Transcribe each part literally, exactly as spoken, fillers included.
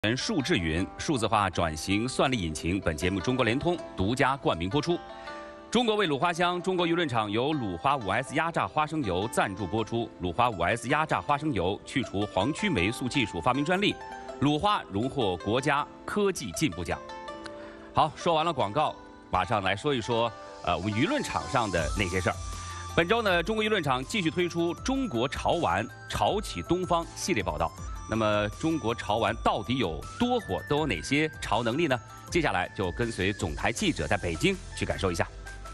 人数智云数字化转型算力引擎，本节目中国联通独家冠名播出。中国味卤花香中国舆论场由鲁花五 S 压榨花生油赞助播出。鲁花五 S 压榨花生油去除黄曲霉素技术发明专利，鲁花荣获国家科技进步奖。好，说完了广告，马上来说一说呃我们舆论场上的那些事儿。本周呢，中国舆论场继续推出中国潮玩潮起东方系列报道。那么，中国潮玩到底有多火？都有哪些潮能力呢？接下来就跟随总台记者在北京去感受一下。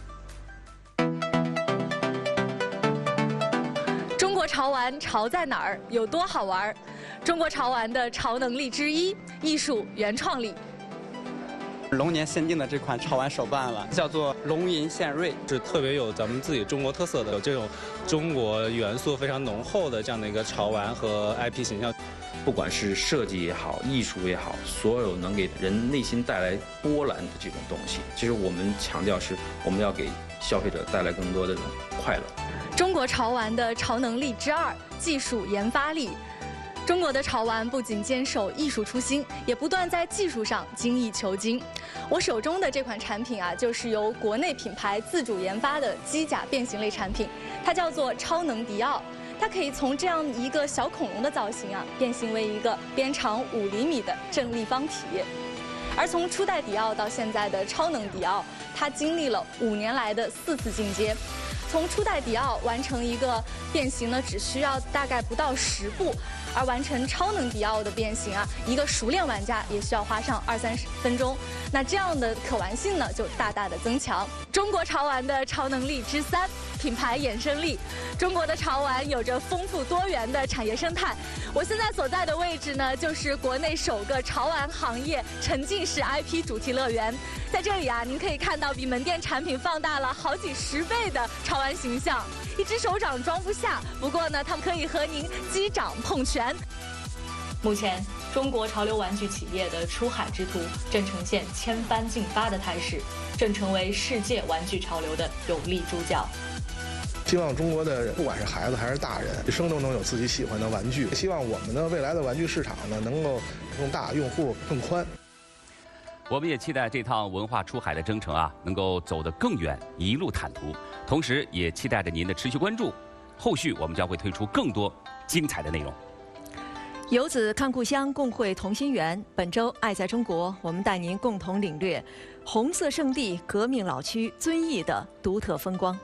中国潮玩潮在哪儿？有多好玩？中国潮玩的潮能力之一，艺术原创力。 龙年限定的这款潮玩手办了，叫做龙吟献瑞， 是特别有咱们自己中国特色的，有这种中国元素非常浓厚的这样的一个潮玩和 I P 形象。 不管是设计也好，艺术也好，所有能给人内心带来波澜的这种东西，其实我们强调是我们要给消费者带来更多的这种快乐。 中国潮玩的潮能力之二，技术研发力。中国的潮玩不仅坚守艺术初心，也不断在技术上精益求精。我手中的这款产品啊，就是由国内品牌自主研发的机甲变形类产品，它叫做超能迪奥。它可以从这样一个小恐龙的造型啊，变形为一个边长五厘米的正立方体。而从初代迪奥到现在的超能迪奥，它经历了五年来的四次进阶。从初代迪奥完成一个变形呢，只需要大概不到十步，而完成超能迪奥的变形啊，一个熟练玩家也需要花上二三十分钟。那这样的可玩性呢，就大大的增强。中国潮玩的超能力之三，品牌衍生力。中国的潮玩有着丰富多元的产业生态。我现在所在的位置呢，就是国内首个潮玩行业沉浸式 I P 主题乐园。在这里啊，您可以看到比门店产品放大了好几十倍的潮玩形象，一只手掌装不下。不过呢，他们可以和您击掌碰拳。目前，中国潮流玩具企业的出海之途正呈现千帆竞发的态势，正成为世界玩具潮流的有力助教。 希望中国的不管是孩子还是大人，一生都能有自己喜欢的玩具。希望我们的未来的玩具市场呢，能够更大，用户更宽。 我们也期待这趟文化出海的征程啊，能够走得更远，一路坦途。同时，也期待着您的持续关注。后续我们将会推出更多精彩的内容。 游子看故乡，共绘同心圆。本周《爱在中国》，我们带您共同领略红色圣地革命老区遵义的独特风光。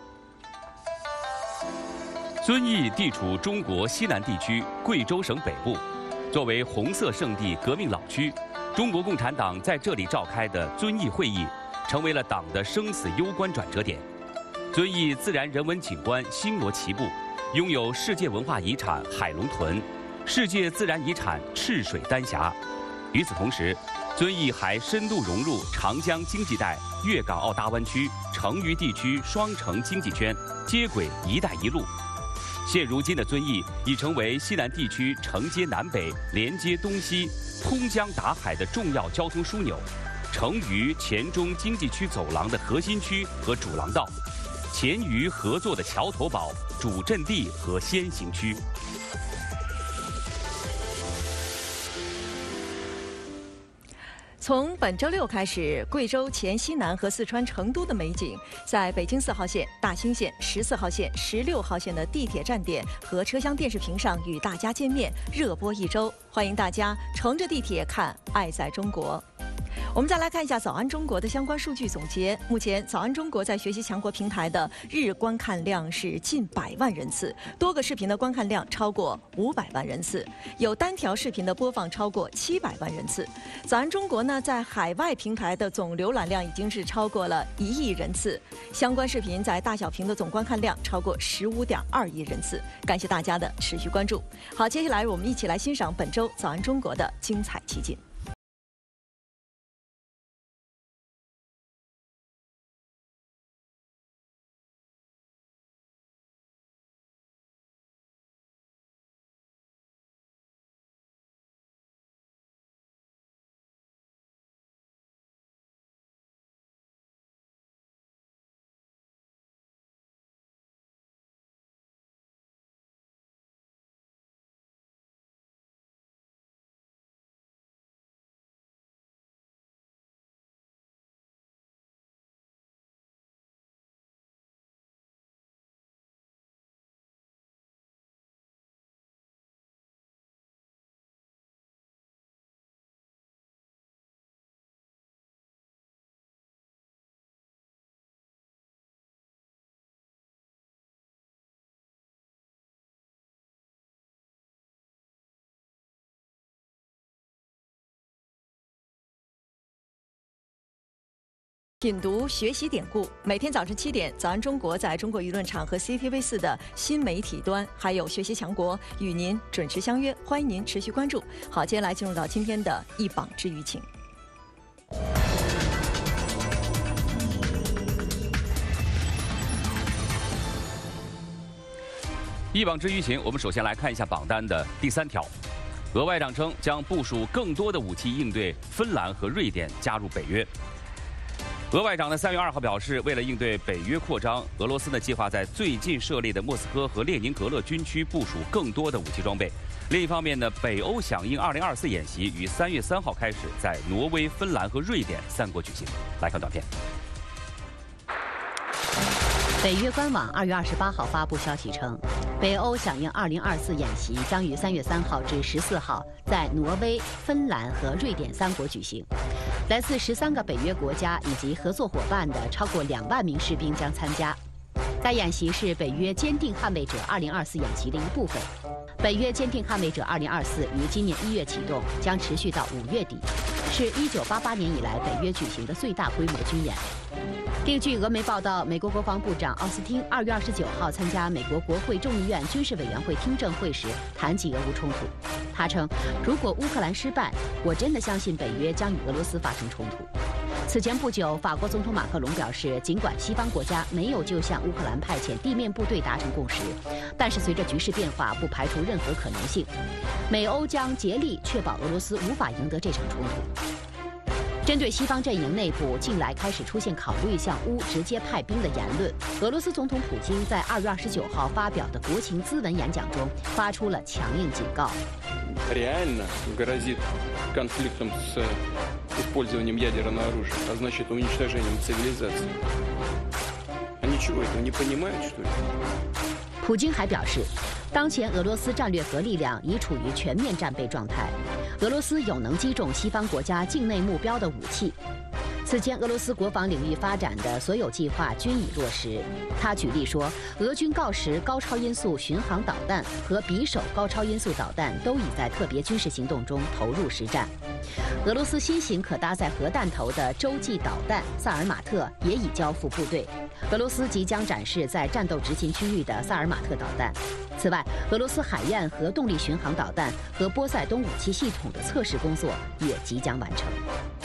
遵义地处中国西南地区贵州省北部，作为红色圣地革命老区，中国共产党在这里召开的遵义会议，成为了党的生死攸关转折点。遵义自然人文景观星罗棋布，拥有世界文化遗产海龙屯、世界自然遗产赤水丹霞。与此同时，遵义还深度融入长江经济带、粤港澳大湾区、成渝地区双城经济圈，接轨“一带一路”。现如今的遵义已成为西南地区承接南北、连接东西、通江达海的重要交通枢纽，成渝黔中经济区走廊的核心区和主廊道，黔渝合作的桥头堡、主阵地和先行区。 从本周六开始，贵州黔西南和四川成都的美景，在北京四号线、大兴线、十四号线、十六号线的地铁站点和车厢电视屏上与大家见面，热播一周。欢迎大家乘着地铁看《爱在中国》。我们再来看一下早安中国的相关数据总结。目前，早安中国在学习强国平台的日观看量是近百万人次，多个视频的观看量超过五百万人次，有单条视频的播放超过七百万人次。早安中国呢，在海外平台的总浏览量已经是超过了一亿人次，相关视频在大小屏的总观看量超过十五点二亿人次。感谢大家的持续关注。好，接下来我们一起来欣赏本周早安中国的精彩集锦。 品读学习典故，每天早晨七点，早安中国在中国舆论场和 C C T V 四的新媒体端，还有学习强国与您准时相约，欢迎您持续关注。好，接下来进入到今天的一榜之舆情。 一榜之舆情，我们首先来看一下榜单的第三条。俄外长称将部署更多的武器应对芬兰和瑞典加入北约。俄外长呢三月二号表示，为了应对北约扩张，俄罗斯呢计划在最近设立的莫斯科和列宁格勒军区部署更多的武器装备。另一方面呢，北欧响应二零二四演习于三月三号开始在挪威、芬兰和瑞典三国举行。来看短片。 北约官网二月二十八号发布消息称，北欧响应二零二四演习将于三月三号至十四号在挪威、芬兰和瑞典三国举行。来自十三个北约国家以及合作伙伴的超过两万名士兵将参加。该演习是北约坚定捍卫者二零二四演习的一部分。北约坚定捍卫者二零二四于今年一月启动，将持续到五月底，是一九八八年以来北约举行的最大规模军演。根据俄媒报道，美国国防部长奥斯汀二月二十九号参加美国国会众议院军事委员会听证会时谈及俄乌冲突。他称，如果乌克兰失败，我真的相信北约将与俄罗斯发生冲突。此前不久，法国总统马克龙表示，尽管西方国家没有就向乌克兰派遣地面部队达成共识，但是随着局势变化，不排除任何可能性。美欧将竭力确保俄罗斯无法赢得这场冲突。针对西方阵营内部近来开始出现考虑向乌直接派兵的言论，俄罗斯总统普京在二月二十九号发表的国情咨文演讲中发出了强硬警告。 реально грозит конфликтом с использованием ядерного оружия, а значит уничтожением цивилизации. Они чего этого не понимают, что ли? 普京还表示，当前俄罗斯战略核力量已处于全面战备状态，俄罗斯有能击中西方国家境内目标的武器。此前，俄罗斯国防领域发展的所有计划均已落实。他举例说，俄军锆石高超音速巡航导弹和匕首高超音速导弹都已在特别军事行动中投入实战。俄罗斯新型可搭载核弹头的洲际导弹萨尔马特也已交付部队。俄罗斯即将展示在战斗执勤区域的萨尔马特导弹。此外，俄罗斯海燕核动力巡航导弹和波塞冬武器系统的测试工作也即将完成。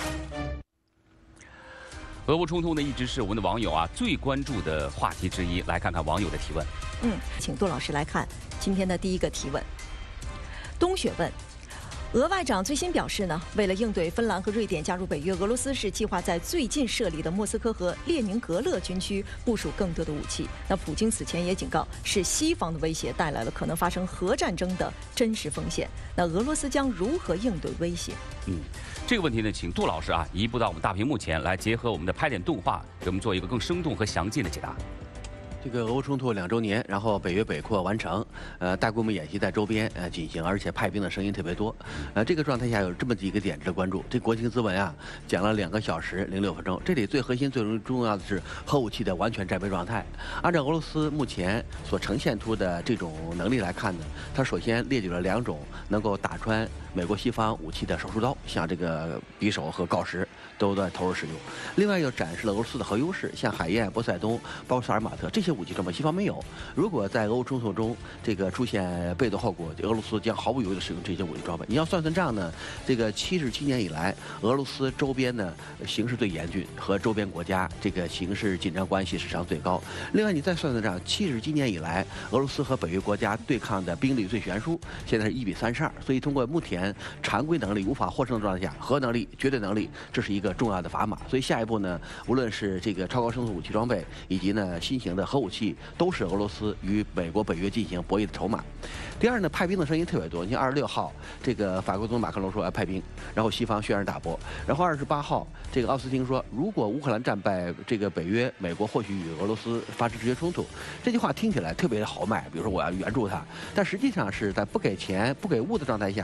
俄乌冲突呢，一直是我们的网友啊最关注的话题之一。来看看网友的提问。 嗯，请杜老师来看今天的第一个提问。冬雪问。俄外长最新表示呢，为了应对芬兰和瑞典加入北约，俄罗斯是计划在最近设立的莫斯科和列宁格勒军区部署更多的武器。那普京此前也警告，是西方的威胁带来了可能发生核战争的真实风险。那俄罗斯将如何应对威胁？ 嗯，这个问题呢，请杜老师啊移步到我们大屏幕前来，结合我们的拍点动画，给我们做一个更生动和详尽的解答。 这个俄乌冲突两周年，然后北约北扩完成，呃，大规模演习在周边呃进行，而且派兵的声音特别多，呃，这个状态下有这么几个点值得关注。这国情咨文啊，讲了两个小时零六分钟，这里最核心、最重要的是核武器的完全战备状态。按照俄罗斯目前所呈现出的这种能力来看呢，它首先列举了两种能够打穿美国西方武器的手术刀，像这个匕首和锆石都在投入使用。另外又展示了俄罗斯的核优势，像海燕、波塞冬、包括萨尔马特这些武器装备西方没有。如果在俄乌冲突中这个出现被动后果，俄罗斯将毫不犹豫地使用这些武器装备。你要算算账呢，这个七十七年以来，俄罗斯周边呢形势最严峻，和周边国家这个形势紧张关系史上最高。另外你再算算账，七十七年以来，俄罗斯和北约国家对抗的兵力最悬殊，现在是一比三十二。所以通过目前常规能力无法获胜的状态下，核能力、绝对能力，这是一个重要的砝码。所以下一步呢，无论是这个超高声速武器装备，以及呢新型的核武器，都是俄罗斯与美国、北约进行博弈的筹码。第二呢，派兵的声音特别多。你像二十六号，这个法国总统马克龙说要派兵，然后西方轩然大波。然后二十八号，这个奥斯汀说，如果乌克兰战败，这个北约、美国或许与俄罗斯发生直接冲突。这句话听起来特别豪迈，比如说我要援助他，但实际上是在不给钱、不给物的状态下，就精神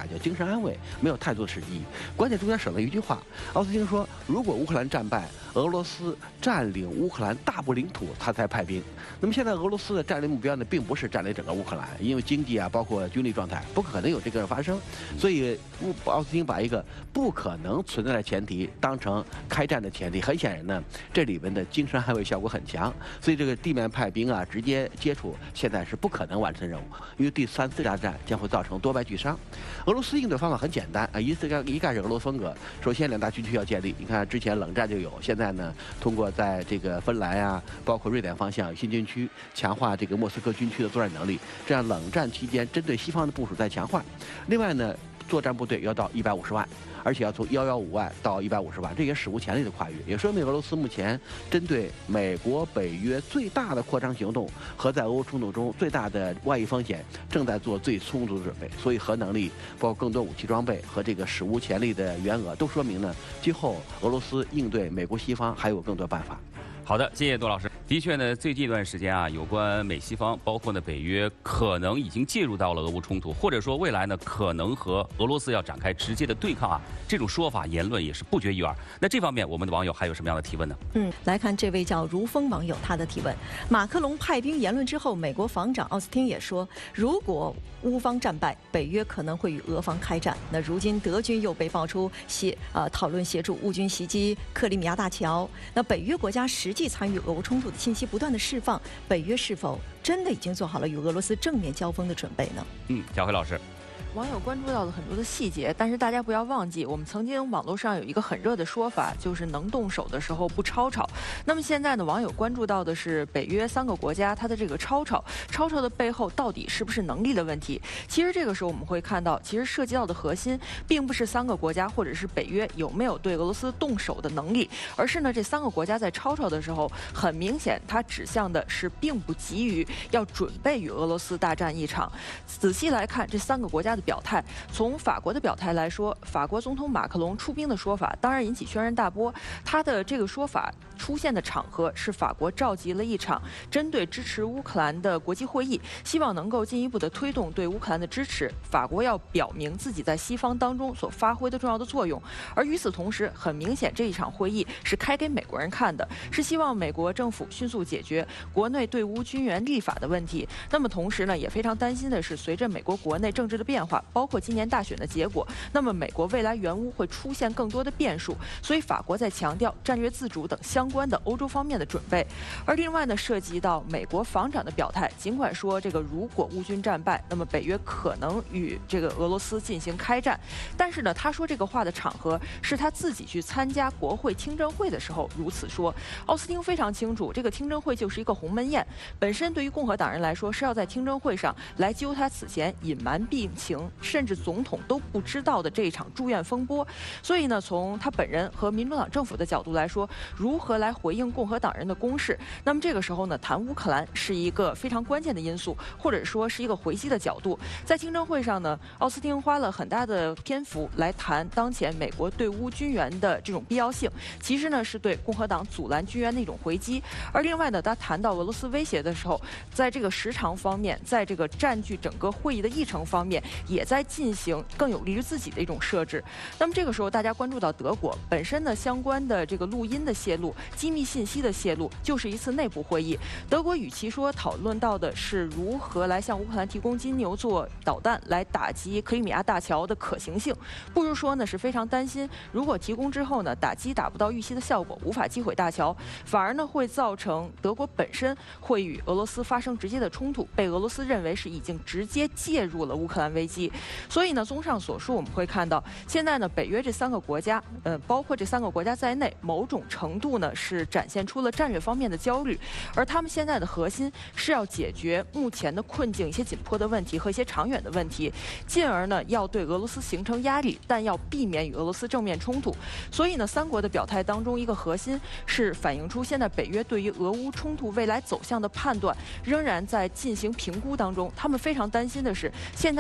神安慰，没有太多的实际意义。关键中间省了一句话，奥斯汀说，如果乌克兰战败，俄罗斯占领乌克兰大部领土，他才派兵。那么现在俄罗斯的战略目标呢，并不是占领整个乌克兰，因为经济啊，包括军力状态，不可能有这个发生。所以奥斯汀把一个不可能存在的前提当成开战的前提，很显然呢，这里面的精神捍卫效果很强。所以这个地面派兵啊，直接接触现在是不可能完成任务，因为第三次大战将会造成多败俱伤。俄罗斯应对方法很简单啊，一次概一概是俄罗斯风格。首先两大军区要建立，你看之前冷战就有，现在呢通过在这个芬兰啊，包括瑞典方向有新军区，强化这个莫斯科军区的作战能力，这样冷战期间针对西方的部署再强化。另外呢，作战部队要到一百五十万，而且要从幺幺五万到一百五十万，这也史无前例的跨越，也说明俄罗斯目前针对美国、北约最大的扩张行动和在俄乌冲突中最大的外溢风险，正在做最充足的准备。所以核能力、包括更多武器装备和这个史无前例的援俄，都说明呢，今后俄罗斯应对美国西方还有更多办法。 好的，谢谢杜老师。的确呢，最近一段时间啊，有关美西方，包括呢北约，可能已经介入到了俄乌冲突，或者说未来呢可能和俄罗斯要展开直接的对抗啊，这种说法言论也是不绝于耳。那这方面，我们的网友还有什么样的提问呢？ 嗯，来看这位叫如风网友他的提问：马克龙派兵言论之后，美国防长奥斯汀也说，如果乌方战败，北约可能会与俄方开战。那如今德军又被爆出协呃讨论协助乌军袭击克里米亚大桥，那北约国家实际参与俄乌冲突的信息不断的释放，北约是否真的已经做好了与俄罗斯正面交锋的准备呢？ 嗯，小辉老师。 网友关注到了很多的细节，但是大家不要忘记，我们曾经网络上有一个很热的说法，就是能动手的时候不吵吵。那么现在呢，网友关注到的是北约三个国家它的这个吵吵，吵吵的背后到底是不是能力的问题？其实这个时候我们会看到，其实涉及到的核心并不是三个国家或者是北约有没有对俄罗斯动手的能力，而是呢这三个国家在吵吵的时候，很明显它指向的是并不急于要准备与俄罗斯大战一场。仔细来看这三个国家的表态，从法国的表态来说，法国总统马克龙出兵的说法当然引起轩然大波。他的这个说法出现的场合是法国召集了一场针对支持乌克兰的国际会议，希望能够进一步的推动对乌克兰的支持。法国要表明自己在西方当中所发挥的重要的作用。而与此同时，很明显这一场会议是开给美国人看的，是希望美国政府迅速解决国内对乌军援立法的问题。那么同时呢，也非常担心的是，随着美国国内政治的变化，包括今年大选的结果，那么美国未来援乌会出现更多的变数，所以法国在强调战略自主等相关的欧洲方面的准备。而另外呢，涉及到美国防长的表态，尽管说这个如果乌军战败，那么北约可能与这个俄罗斯进行开战，但是呢，他说这个话的场合是他自己去参加国会听证会的时候如此说。奥斯汀非常清楚，这个听证会就是一个鸿门宴，本身对于共和党人来说是要在听证会上来揪他此前隐瞒病情，甚至总统都不知道的这一场住院风波。所以呢，从他本人和民主党政府的角度来说，如何来回应共和党人的攻势，那么这个时候呢，谈乌克兰是一个非常关键的因素，或者说是一个回击的角度。在听证会上呢，奥斯汀花了很大的篇幅来谈当前美国对乌军援的这种必要性，其实呢是对共和党阻拦军援的一种回击。而另外呢，他谈到俄罗斯威胁的时候，在这个时长方面，在这个占据整个会议的议程方面，也在进行更有利于自己的一种设置。那么这个时候，大家关注到德国本身呢，相关的这个录音的泄露、机密信息的泄露，就是一次内部会议。德国与其说讨论到的是如何来向乌克兰提供金牛座导弹来打击克里米亚大桥的可行性，不如说呢是非常担心，如果提供之后呢，打击达不到预期的效果，无法击毁大桥，反而呢会造成德国本身会与俄罗斯发生直接的冲突，被俄罗斯认为是已经直接介入了乌克兰危机。所以呢，综上所述，我们会看到，现在呢，北约这三个国家，呃，包括这三个国家在内，某种程度呢是展现出了战略方面的焦虑，而他们现在的核心是要解决目前的困境、一些紧迫的问题和一些长远的问题，进而呢要对俄罗斯形成压力，但要避免与俄罗斯正面冲突。所以呢，三国的表态当中，一个核心是反映出现在北约对于俄乌冲突未来走向的判断仍然在进行评估当中。他们非常担心的是，现在的战场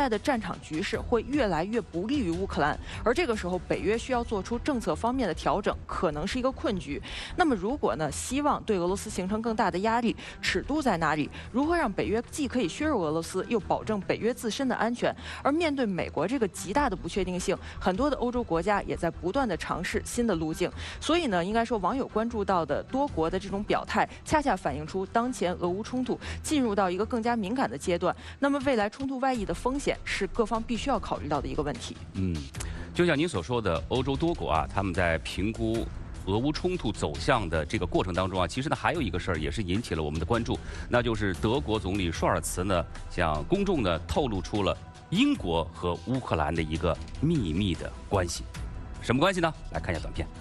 场局势会越来越不利于乌克兰，而这个时候北约需要做出政策方面的调整，可能是一个困局。那么如果呢，希望对俄罗斯形成更大的压力，尺度在哪里？如何让北约既可以削弱俄罗斯，又保证北约自身的安全？而面对美国这个极大的不确定性，很多的欧洲国家也在不断的尝试新的路径。所以呢，应该说网友关注到的多国的这种表态，恰恰反映出当前俄乌冲突进入到一个更加敏感的阶段。那么未来冲突外溢的风险是各方必须要考虑到的一个问题。 嗯，就像您所说的，欧洲多国啊，他们在评估俄乌冲突走向的这个过程当中啊，其实呢还有一个事儿也是引起了我们的关注，那就是德国总理舒尔茨呢向公众呢透露出了英国和乌克兰的一个秘密的关系。什么关系呢？来看一下短片。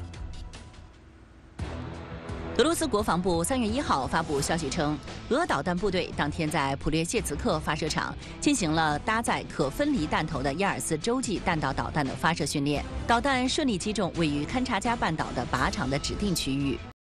俄罗斯国防部三月一号发布消息称，俄导弹部队当天在普列谢茨克发射场进行了搭载可分离弹头的亚尔斯洲际弹道导弹的发射训练，导弹顺利击中位于勘察加半岛的靶场的指定区域。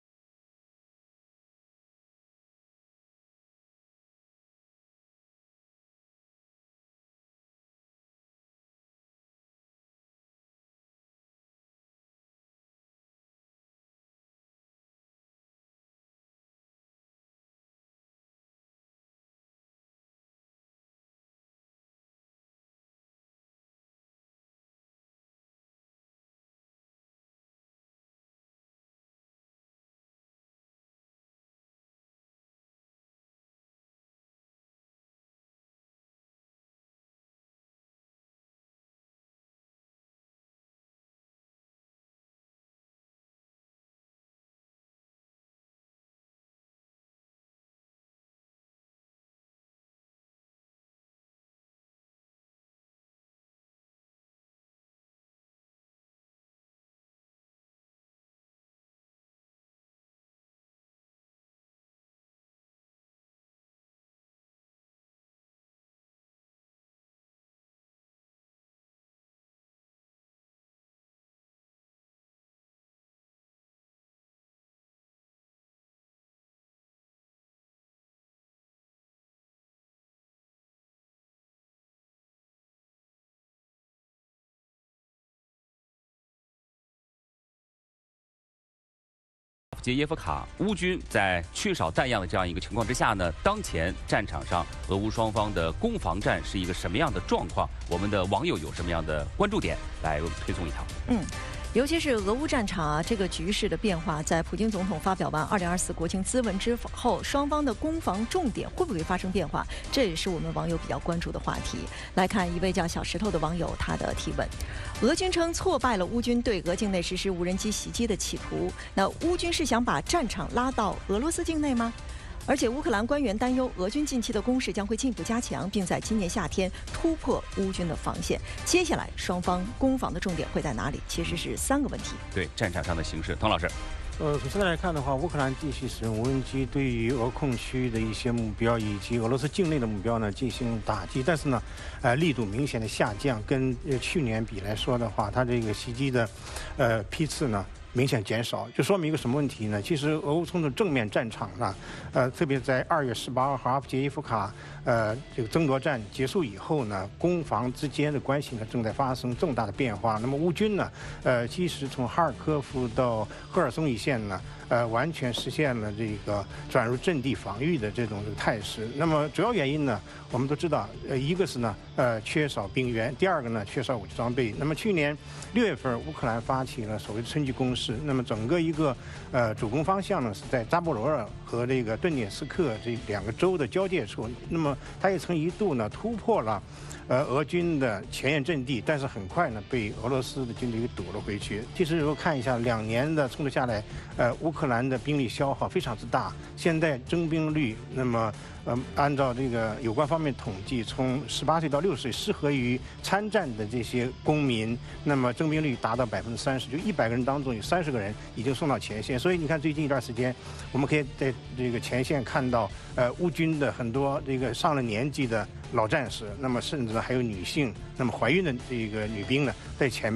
捷耶夫卡乌军在缺少弹药的这样一个情况之下呢，当前战场上俄乌双方的攻防战是一个什么样的状况？我们的网友有什么样的关注点？来推送一条。 嗯。尤其是俄乌战场啊，这个局势的变化，在普京总统发表完二零二四国情咨文之后，双方的攻防重点会不会发生变化？这也是我们网友比较关注的话题。来看一位叫小石头的网友他的提问：俄军称挫败了乌军对俄境内实施无人机袭击的企图，那乌军是想把战场拉到俄罗斯境内吗？而且乌克兰官员担忧，俄军近期的攻势将会进一步加强，并在今年夏天突破乌军的防线。接下来双方攻防的重点会在哪里？其实是三个问题。 对战场上的形势，滕老师。 呃，从现在来看的话，乌克兰继续使用无人机对于俄控区的一些目标以及俄罗斯境内的目标呢进行打击，但是呢，呃，力度明显的下降，跟呃去年比来说的话，它这个袭击的，呃批次呢明显减少，就说明一个什么问题呢？其实俄乌冲突正面战场呢，呃，特别在二月十八号阿夫杰伊夫卡呃这个争夺战结束以后呢，攻防之间的关系呢正在发生重大的变化。那么乌军呢，呃，其实从哈尔科夫到赫尔松一线呢，呃，完全实现了这个转入阵地防御的这种这个态势。那么主要原因呢，我们都知道，呃，一个是呢，呃，缺少兵员；第二个呢，缺少武器装备。那么去年六月份，乌克兰发起了所谓的春季攻势，那么整个一个呃主攻方向呢是在扎波罗热和这个顿涅斯克这两个州的交界处。那么它也曾一度呢突破了呃俄军的前沿阵地，但是很快呢被俄罗斯的军队给堵了回去。其实如果看一下两年的冲突下来，呃乌克兰的兵力消耗非常之大，现在征兵率那么。呃，按照这个有关方面统计，从十八岁到六十岁适合于参战的这些公民，那么征兵率达到百分之三十，就一百个人当中有三十个人已经送到前线。所以你看，最近一段时间，我们可以在这个前线看到，呃，乌军的很多这个上了年纪的老战士，那么甚至呢还有女性，那么怀孕的这个女兵呢，在前边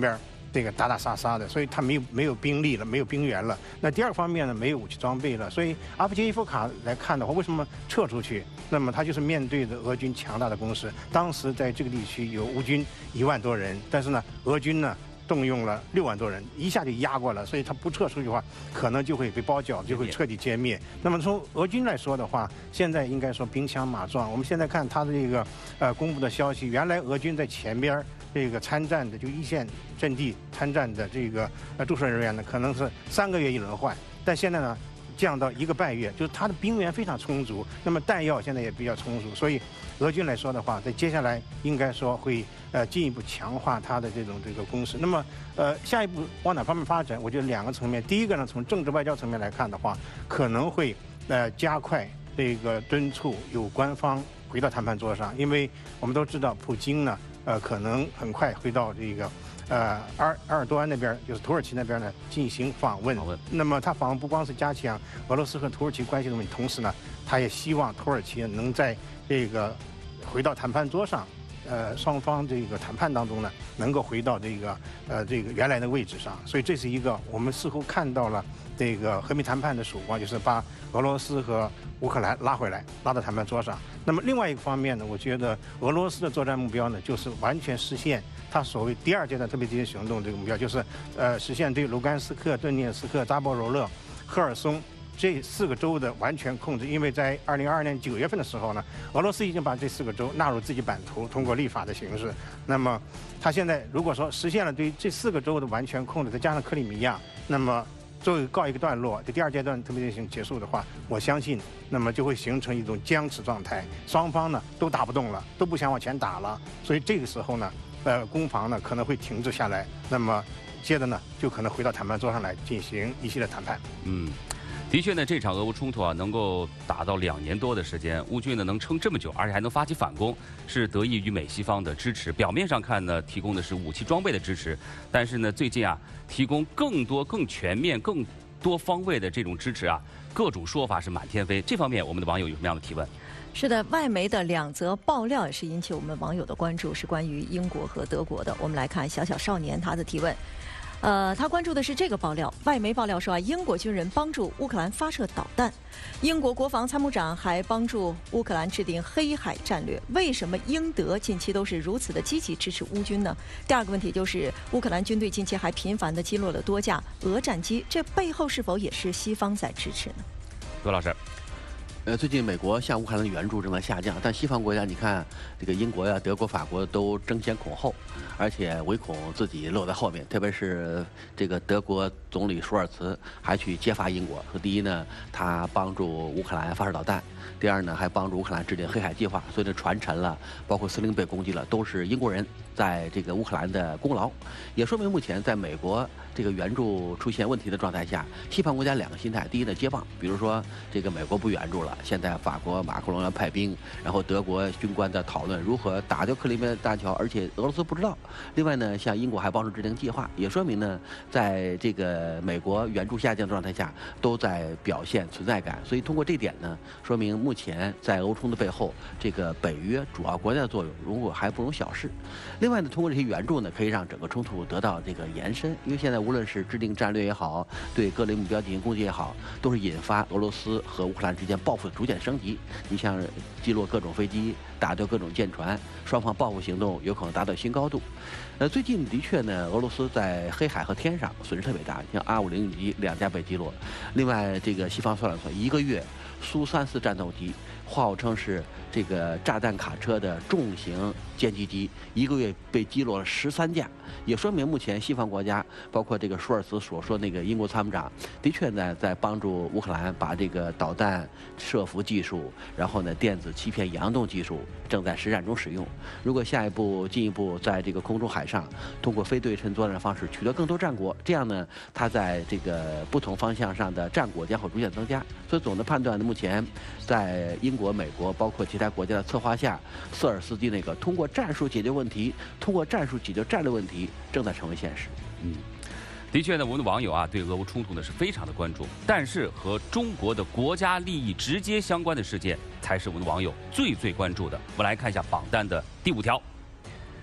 这个打打杀杀的，所以他没有没有兵力了，没有兵源了。那第二方面呢，没有武器装备了。所以阿夫杰伊夫卡来看的话，为什么撤出去？那么他就是面对着俄军强大的攻势。当时在这个地区有乌军一万多人，但是呢，俄军呢动用了六万多人，一下就压过了。所以他不撤出去的话，可能就会被包饺子，就会彻底歼灭。那么从俄军来说的话，现在应该说兵强马壮。我们现在看他的这个呃公布的消息，原来俄军在前边这个参战的就一线阵地参战的这个呃驻守人员呢，可能是三个月一轮换，但现在呢降到一个半月，就是他的兵源非常充足，那么弹药现在也比较充足，所以俄军来说的话，在接下来应该说会呃进一步强化他的这种这个攻势。那么呃下一步往哪方面发展？我觉得两个层面，第一个呢，从政治外交层面来看的话，可能会呃加快这个敦促有关方回到谈判桌上，因为我们都知道普京呢。呃，可能很快回到这个，呃，阿尔阿尔多安那边，就是土耳其那边呢进行访问。访问。那么他访问不光是加强俄罗斯和土耳其关系的问题，同时呢，他也希望土耳其能在这个回到谈判桌上，呃，双方这个谈判当中呢，能够回到这个呃这个原来的位置上。所以这是一个我们似乎看到了这个和平谈判的曙光，就是把俄罗斯和乌克兰拉回来，拉到谈判桌上。那么另外一个方面呢，我觉得俄罗斯的作战目标呢，就是完全实现它所谓第二阶段特别军事行动这个目标，就是呃实现对卢甘斯克、顿涅茨克、扎波罗热、赫尔松这四个州的完全控制。因为在二零二二年九月份的时候呢，俄罗斯已经把这四个州纳入自己版图，通过立法的形式。那么他现在如果说实现了对这四个州的完全控制，再加上克里米亚，那么作为告一个段落，这第二阶段特别军事行动结束的话，我相信，那么就会形成一种僵持状态，双方呢都打不动了，都不想往前打了，所以这个时候呢，呃，攻防呢可能会停滞下来，那么接着呢就可能回到谈判桌上来进行一系列谈判。 嗯。的确呢，这场俄乌冲突啊，能够打到两年多的时间，乌军呢能撑这么久，而且还能发起反攻，是得益于美西方的支持。表面上看呢，提供的是武器装备的支持，但是呢，最近啊，提供更多、更全面、更多方位的这种支持啊，各种说法是满天飞。这方面，我们的网友有什么样的提问？ 是的，外媒的两则爆料也是引起我们网友的关注，是关于英国和德国的。我们来看小小少年他的提问。呃，他关注的是这个爆料。外媒爆料说啊，英国军人帮助乌克兰发射导弹，英国国防参谋长还帮助乌克兰制定黑海战略。为什么英德近期都是如此的积极支持乌军呢？第二个问题就是，乌克兰军队近期还频繁地击落了多架俄战机，这背后是否也是西方在支持呢？ 罗老师。 呃，最近美国向乌克兰的援助正在下降，但西方国家，你看这个英国呀、德国、法国都争先恐后，而且唯恐自己落在后面。特别是这个德国总理舒尔茨还去揭发英国，说第一呢，他帮助乌克兰发射导弹；第二呢，还帮助乌克兰制定黑海计划。所以呢，传承了，包括司令被攻击了，都是英国人在这个乌克兰的功劳，也说明目前在美国这个援助出现问题的状态下，西方国家两个心态：第一呢，接棒，比如说这个美国不援助了。现在法国马克龙要派兵，然后德国军官在讨论如何打掉克里米亚大桥，而且俄罗斯不知道。另外呢，像英国还帮助制定计划，也说明呢，在这个美国援助下降的状态下，都在表现存在感。所以通过这点呢，说明目前在欧冲的背后，这个北约主要国家的作用如果还不容小视。另外呢，通过这些援助呢，可以让整个冲突得到这个延伸，因为现在无论是制定战略也好，对各类目标进行攻击也好，都是引发俄罗斯和乌克兰之间报复逐渐升级。你像击落各种飞机，打掉各种舰船，双方报复行动有可能达到新高度。呃，最近的确呢，俄罗斯在黑海和天上损失特别大，像阿五零级两架被击落。另外，这个西方算了算，一个月苏三四战斗机号称是这个炸弹卡车的重型歼击机，一个月被击落了十三架，也说明目前西方国家，包括这个舒尔茨所说那个英国参谋长，的确呢在帮助乌克兰把这个导弹射伏技术，然后呢电子欺骗佯动技术正在实战中使用。如果下一步进一步在这个空中海上通过非对称作战的方式取得更多战果，这样呢它在这个不同方向上的战果将会逐渐增加。所以总的判断呢，目前在英国、美国包括其他国家的策划下，瑟尔斯基那个通过战术解决问题，通过战术解决战略问题正在成为现实。 嗯，的确呢，我们的网友啊对俄乌冲突呢是非常的关注，但是和中国的国家利益直接相关的事件才是我们的网友最最关注的。我们来看一下榜单的第五条。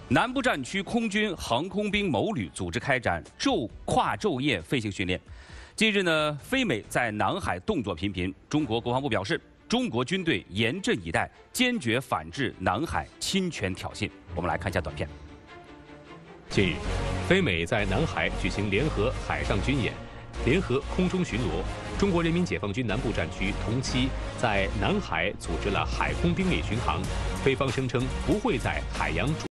南部战区空军航空兵某旅组织开展昼跨昼夜飞行训练。近日呢，非美在南海动作频频，中国国防部表示，中国军队严阵以待，坚决反制南海侵权挑衅。我们来看一下短片。 近日，非美在南海举行联合海上军演。 联合空中巡逻，中国人民解放军南部战区同期在南海组织了海空兵力巡航，菲方声称不会在海洋主。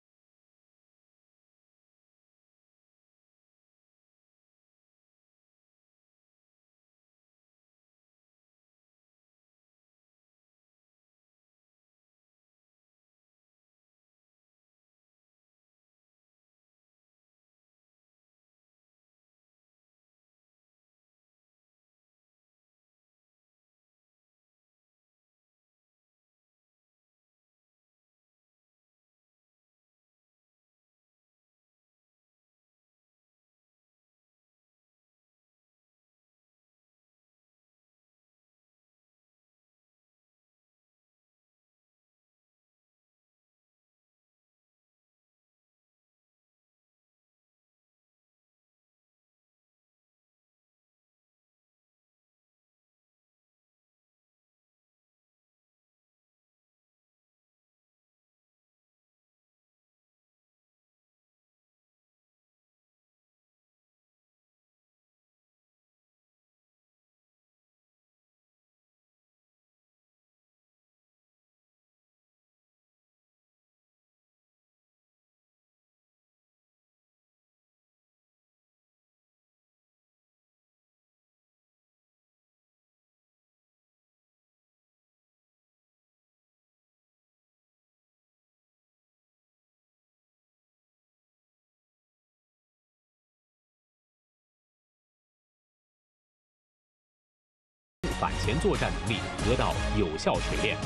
反潜作战能力得到有效锤炼。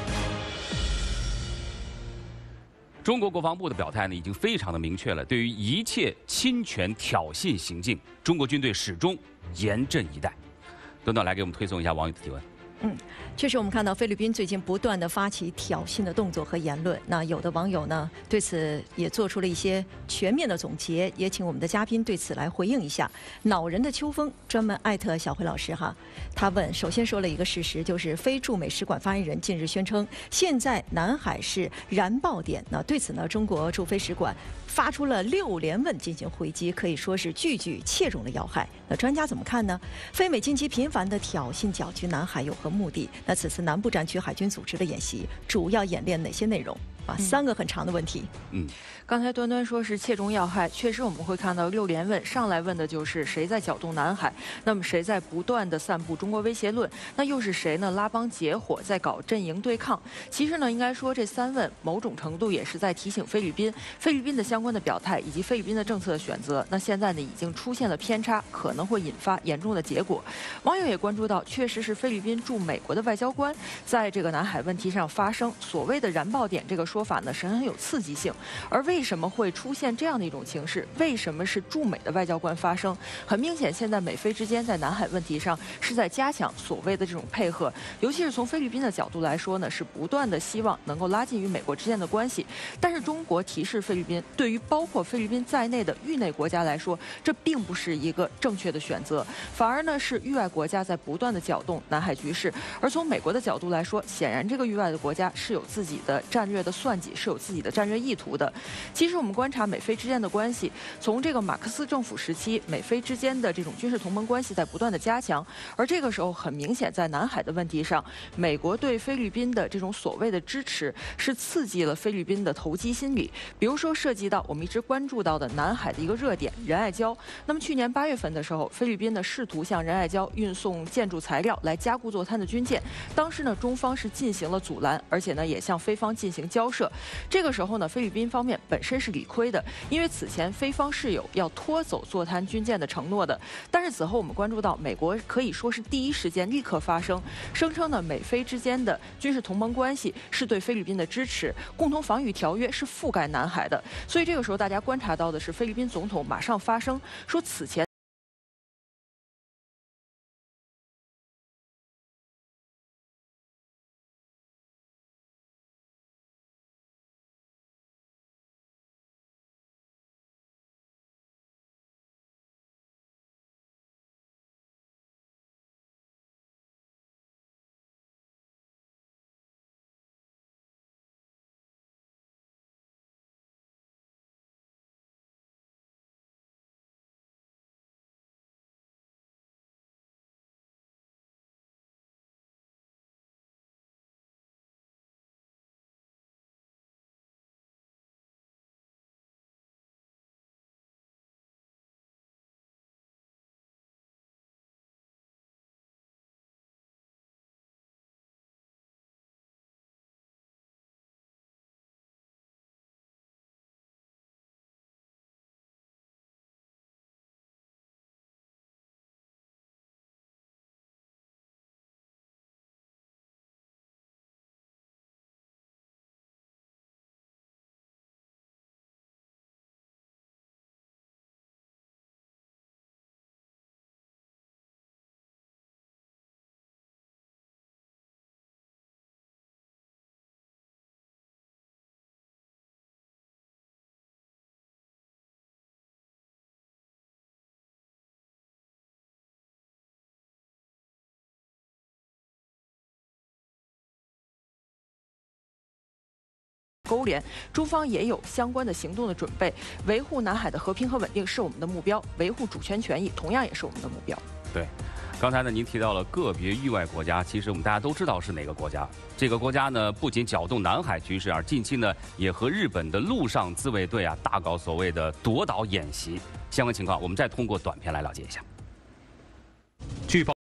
中国国防部的表态呢，已经非常的明确了，对于一切侵权挑衅行径，中国军队始终严阵以待。端端来给我们推送一下网友的提问。 嗯，确实，我们看到菲律宾最近不断的发起挑衅的动作和言论。那有的网友呢，对此也做出了一些全面的总结，也请我们的嘉宾对此来回应一下。恼人的秋风专门艾特小辉老师哈，他问，首先说了一个事实，就是非驻美使馆发言人近日宣称，现在南海是燃爆点。那对此呢，中国驻菲使馆发出了六连问进行回击，可以说是句句切中了要害。那专家怎么看呢？非美近期频繁的挑衅搅局南海有何目的？那此次南部战区海军组织的演习主要演练哪些内容？啊，三个很长的问题。 嗯， 刚才端端说是切中要害，确实我们会看到六连问上来问的就是谁在搅动南海，那么谁在不断的散布中国威胁论，那又是谁呢？拉帮结伙在搞阵营对抗。其实呢，应该说这三问某种程度也是在提醒菲律宾，菲律宾的相关的表态以及菲律宾的政策的选择，那现在呢已经出现了偏差，可能会引发严重的结果。网友也关注到，确实是菲律宾驻美国的外交官在这个南海问题上发声，所谓的燃爆点这个说法呢是很有刺激性。而为什么会出现这样的一种情势？为什么是驻美的外交官发声？很明显，现在美菲之间在南海问题上是在加强所谓的这种配合，尤其是从菲律宾的角度来说呢，是不断的希望能够拉近与美国之间的关系。但是中国提示菲律宾，对于包括菲律宾在内的域内国家来说，这并不是一个正确的选择，反而呢是域外国家在不断的搅动南海局势。而从美国的角度来说，显然这个域外的国家是有自己的战略的算计，是有自己的战略意图的。其实我们观察美菲之间的关系，从这个马克思政府时期，美菲之间的这种军事同盟关系在不断的加强，而这个时候很明显，在南海的问题上，美国对菲律宾的这种所谓的支持，是刺激了菲律宾的投机心理。比如说涉及到我们一直关注到的南海的一个热点仁爱礁。那么去年八月份的时候，菲律宾呢试图向仁爱礁运送建筑材料来加固作滩的军舰，当时呢中方是进行了阻拦，而且呢也向菲方进行交涉。这个时候呢，菲律宾方面本身是理亏的，因为此前菲方是有要拖走坐滩军舰的承诺的。但是此后我们关注到，美国可以说是第一时间立刻发声，声称呢美菲之间的军事同盟关系是对菲律宾的支持，共同防御条约是覆盖南海的。所以这个时候大家观察到的是，菲律宾总统马上发声说，此前勾连，中方也有相关的行动的准备。维护南海的和平和稳定是我们的目标，维护主权权益同样也是我们的目标。 对。 刚才呢，您提到了个别域外国家，其实我们大家都知道是哪个国家。这个国家呢，不仅搅动南海局势，而近期呢，也和日本的陆上自卫队啊大搞所谓的夺岛演习。相关情况，我们再通过短片来了解一下。 据报。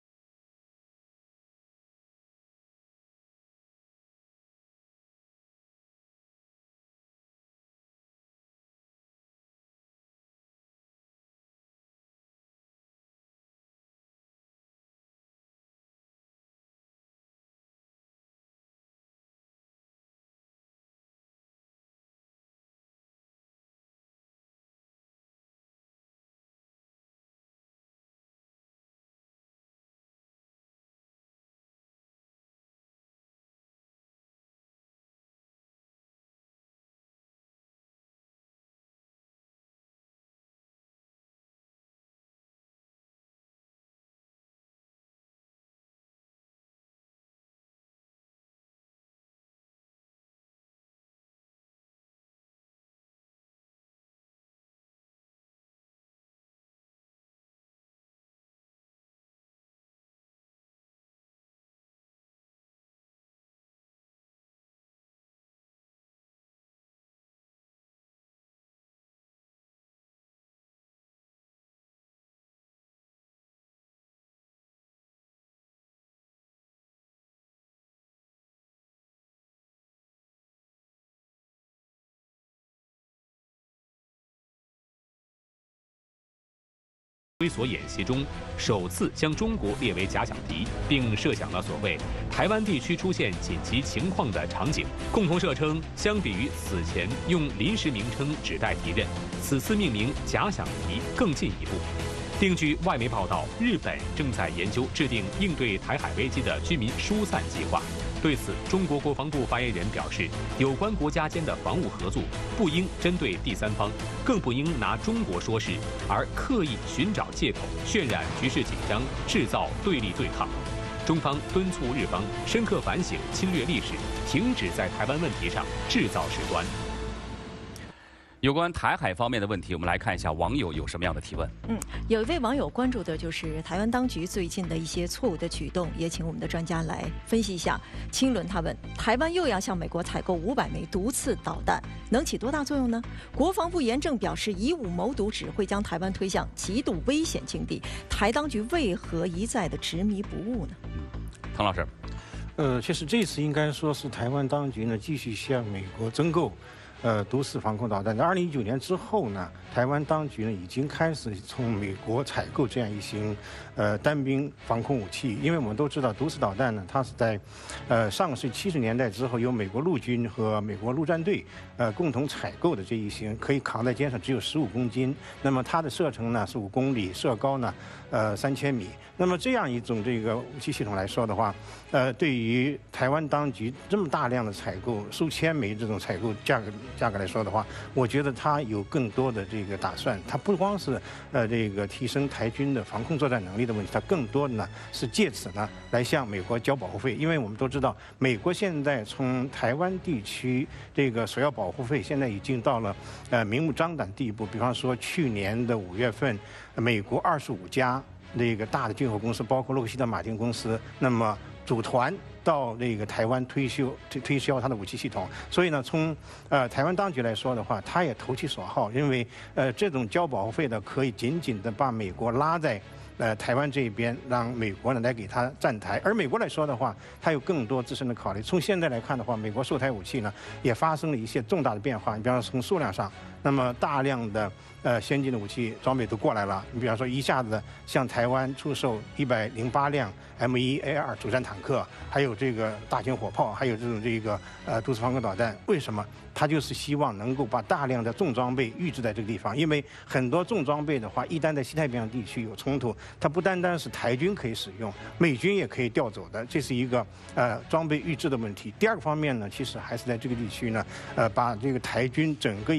追索演习中，首次将中国列为假想敌，并设想了所谓台湾地区出现紧急情况的场景。共同社称，相比于此前用临时名称指代敌人，此次命名假想敌更进一步。另据外媒报道，日本正在研究制定应对台海危机的居民疏散计划。 对此，中国国防部发言人表示，有关国家间的防务合作不应针对第三方，更不应拿中国说事，而刻意寻找借口，渲染局势紧张，制造对立对抗。中方敦促日方深刻反省侵略历史，停止在台湾问题上制造事端。 有关台海方面的问题，我们来看一下网友有什么样的提问。 嗯，有一位网友关注的就是台湾当局最近的一些错误的举动，也请我们的专家来分析一下。青伦他问：台湾又要向美国采购五百枚毒刺导弹，能起多大作用呢？国防部严正表示，以武谋独只会将台湾推向极度危险境地。台当局为何一再的执迷不悟呢？ 嗯，唐老师， 呃，其实这次应该说是台湾当局呢继续向美国增购。 呃，毒刺防空导弹，在二零一九年之后呢，台湾当局呢已经开始从美国采购这样一型呃单兵防空武器，因为我们都知道毒刺导弹呢，它是在呃上个世纪七十年代之后，由美国陆军和美国陆战队呃共同采购的这一型，可以扛在肩上只有十五公斤，那么它的射程呢是五公里，射高呢呃三千米。那么这样一种这个武器系统来说的话，呃，对于台湾当局这么大量的采购数千枚这种采购价格。 价格来说的话，我觉得它有更多的这个打算。它不光是呃这个提升台军的防空作战能力的问题，它更多的呢是借此呢来向美国交保护费。因为我们都知道，美国现在从台湾地区这个索要保护费，现在已经到了呃明目张胆地步。比方说去年的五月份，美国二十五家那个大的军火公司，包括洛克希德马丁公司，那么组团。 到那个台湾推销推推销它的武器系统，所以呢，从呃台湾当局来说的话，他也投其所好，认为呃这种交保护费的可以紧紧的把美国拉在呃台湾这边，让美国呢来给他站台。而美国来说的话，它有更多自身的考虑。从现在来看的话，美国售台武器呢也发生了一些重大的变化。你比方说从数量上，那么大量的呃先进的武器装备都过来了。你比方说一下子向台湾出售一百零八辆 M 一 A 二主战坦克，还有这个大型火炮，还有这种这个呃毒刺防空导弹。为什么？他就是希望能够把大量的重装备预制在这个地方，因为很多重装备的话，一旦在西太平洋地区有冲突，它不单单是台军可以使用，美军也可以调走的，这是一个呃装备预制的问题。第二个方面呢，其实还是在这个地区呢，呃，把这个台军整个一个纳入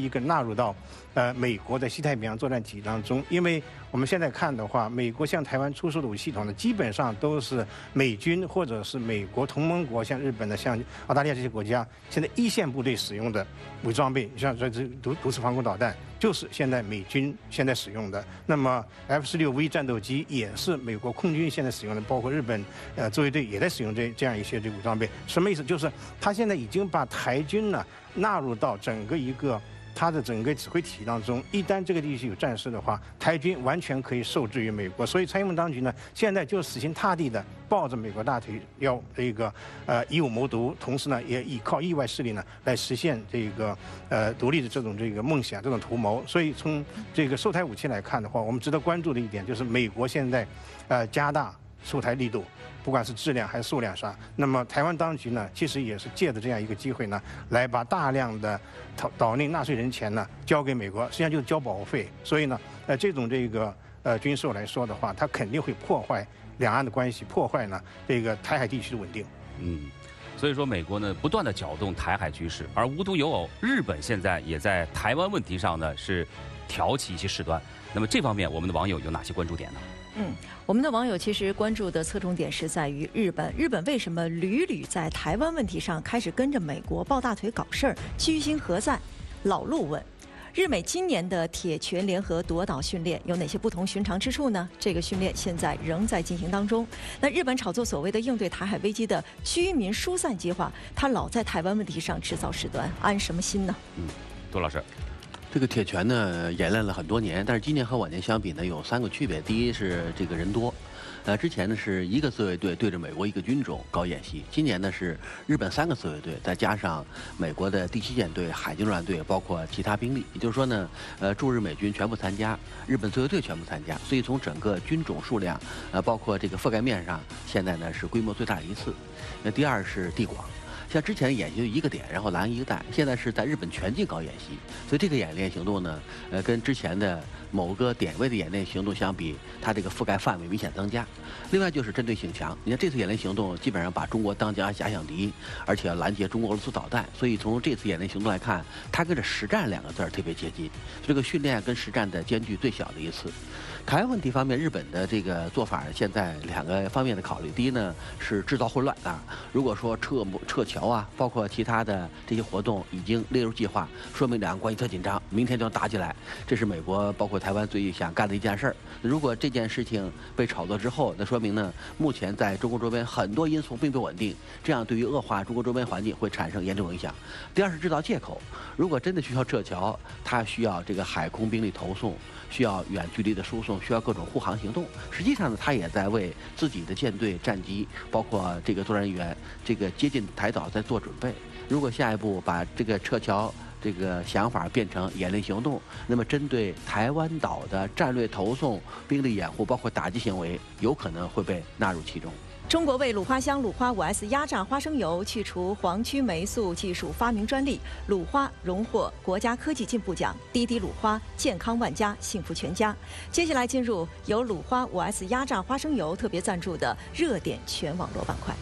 入到呃美国在西太平洋作战体系当中。因为我们现在看的话，美国向台湾出售的武器系统呢，基本上都是美军或者是美国同盟国，像日本的、像澳大利亚这些国家现在一线部队使用的武装备，像这这毒毒刺防空导弹，就是现在美军现在使用的。那么 F 十六 V 战斗机也是美国空军现在使用的，包括日本呃自卫队也在使用这这样一些这武装备。什么意思？就是他现在已经把台军呢纳入到整个一个它的整个指挥体系当中。一旦这个地区有战事的话，台军完全可以受制于美国。所以蔡英文当局呢，现在就死心塌地的抱着美国大腿，要这个呃以武谋独，同时呢也依靠意外势力呢来实现这个呃独立的这种这个梦想、这种图谋。所以从这个售台武器来看的话，我们值得关注的一点就是美国现在呃加大售台力度。不管是质量还是数量上，那么台湾当局呢，其实也是借着这样一个机会呢，来把大量的岛岛内纳税人钱呢交给美国，实际上就是交保护费。所以呢，呃，这种这个呃军售来说的话，它肯定会破坏两岸的关系，破坏呢这个台海地区的稳定。 嗯，所以说美国呢不断的搅动台海局势，而无独有偶，日本现在也在台湾问题上呢是挑起一些事端。那么这方面，我们的网友有哪些关注点呢？ 嗯，我们的网友其实关注的侧重点是在于日本，日本为什么屡屡在台湾问题上开始跟着美国抱大腿搞事儿？居心何在？老陆问。日美今年的铁拳联合夺岛训练有哪些不同寻常之处呢？这个训练现在仍在进行当中。那日本炒作所谓的应对台海危机的居民疏散计划，它老在台湾问题上制造事端，安什么心呢？ 嗯，杜老师。 这个铁拳呢演练了很多年，但是今年和往年相比呢有三个区别。第一是这个人多，呃，之前呢是一个自卫队对着美国一个军种搞演习，今年呢是日本三个自卫队，再加上美国的第七舰队、海军陆战队，包括其他兵力，也就是说呢，呃，驻日美军全部参加，日本自卫队全部参加，所以从整个军种数量，呃，包括这个覆盖面上，现在呢是规模最大的一次。那第二是地广。像之前演习就一个点，然后拦一个弹，现在是在日本全境搞演习，所以这个演练行动呢，呃，跟之前的某个点位的演练行动相比，它这个覆盖范围明显增加。另外就是针对性强，你看这次演练行动基本上把中国当假想敌，而且要拦截中国俄罗斯导弹，所以从这次演练行动来看，它跟这实战两个字儿特别接近，这个训练跟实战的间距最小的一次。台湾问题方面，日本的这个做法现在两个方面的考虑。第一呢是制造混乱啊，如果说撤撤侨啊，包括其他的这些活动已经列入计划，说明两岸关系特紧张，明天就要打起来。这是美国包括台湾最想干的一件事儿。如果这件事情被炒作之后，那说明呢，目前在中国周边很多因素并不稳定，这样对于恶化中国周边环境会产生严重影响。第二是制造借口，如果真的需要撤侨，它需要这个海空兵力投送，需要远距离的输送，需要各种护航行动。实际上呢，他也在为自己的舰队、战机，包括这个作战人员，这个接近台岛在做准备。如果下一步把这个撤侨这个想法变成演练行动，那么针对台湾岛的战略投送、兵力掩护，包括打击行为，有可能会被纳入其中。 中国为鲁花香鲁花 五 S 压榨花生油去除黄曲霉素技术发明专利，鲁花荣获国家科技进步奖，滴滴鲁花健康万家，幸福全家。接下来进入由鲁花 五 S 压榨花生油特别赞助的热点全网络板块。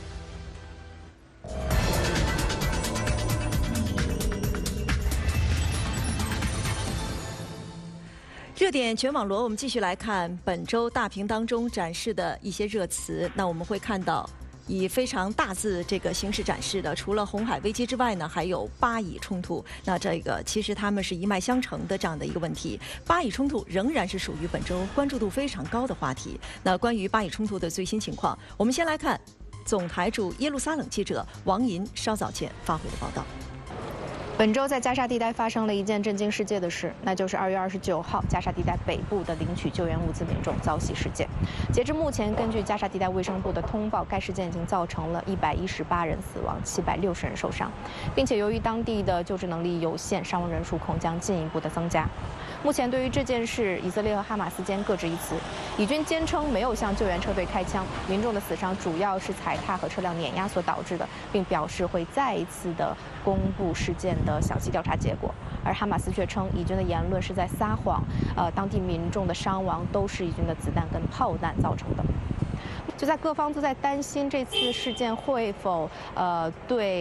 热点全网罗，我们继续来看本周大屏当中展示的一些热词。那我们会看到，以非常大字这个形式展示的，除了红海危机之外呢，还有巴以冲突。那这个其实他们是一脉相承的这样的一个问题。巴以冲突仍然是属于本周关注度非常高的话题。那关于巴以冲突的最新情况，我们先来看总台驻耶路撒冷记者王银稍早前发回的报道。 本周在加沙地带发生了一件震惊世界的事，那就是二月二十九号加沙地带北部的领取救援物资民众遭袭事件。截至目前，根据加沙地带卫生部的通报，该事件已经造成了一百一十八人死亡，七百六十人受伤，并且由于当地的救治能力有限，伤亡人数恐将进一步的增加。目前对于这件事，以色列和哈马斯间各执一词。以军坚称没有向救援车队开枪，民众的死伤主要是踩踏和车辆碾压所导致的，并表示会再一次的公布事件的详细调查结果。而哈马斯却称以军的言论是在撒谎，呃，当地民众的伤亡都是以军的子弹跟炮弹造成的。就在各方都在担心这次事件会否呃对